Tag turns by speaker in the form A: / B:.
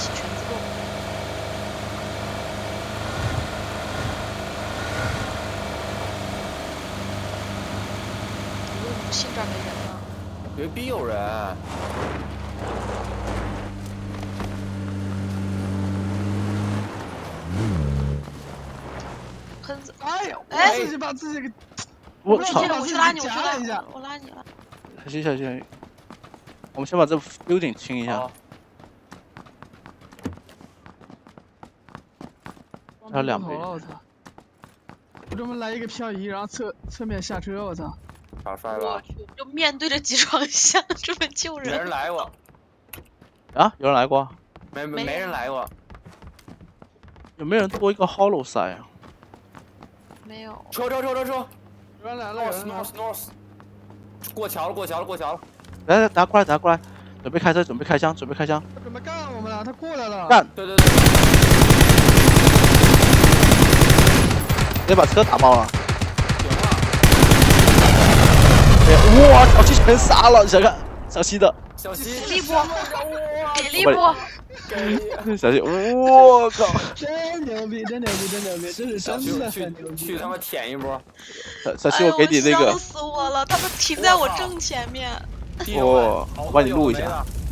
A: 起全自动。为什么新这儿没人呢？
B: 绝逼有人。
A: 喷子，
C: 哎呀，
A: 哎
C: 我自己把自己给，
D: 我操！
A: 我去拉你，我去
C: 夹了一下
A: 拉你，我拉你了。
D: 小心小心！我们先把这 building 清一下。
B: 好，
D: 还有两倍
C: 我操！我专门来一个漂移，然后侧面下车，我操！
B: 耍帅吧？
A: 我去，就面对着集装箱这么救
B: 没人
A: 人。
B: 来过，
D: 啊，有人来过？
B: 没人来过。
D: 有没有人多一个 hollow 塞啊？
A: 没有。
B: 车！
C: 有人来了，有人来了
B: north，过桥了。
D: 来，大家过来，准备开车，准备开枪。
C: 准备干我们了，他过来了。
D: 干！
B: 对。
D: 直接把车打爆了。
B: 停了。
D: 哇，小西全杀了，想看小西的。
B: 小西。
A: 给力不？给力不？
D: 小西，我靠！
C: 真牛逼，这是真的很牛逼。
B: 去他妈舔一波。
D: 小西，我给你那个。
A: 笑死我了，他们停在我正前面。
D: 我帮你录一下。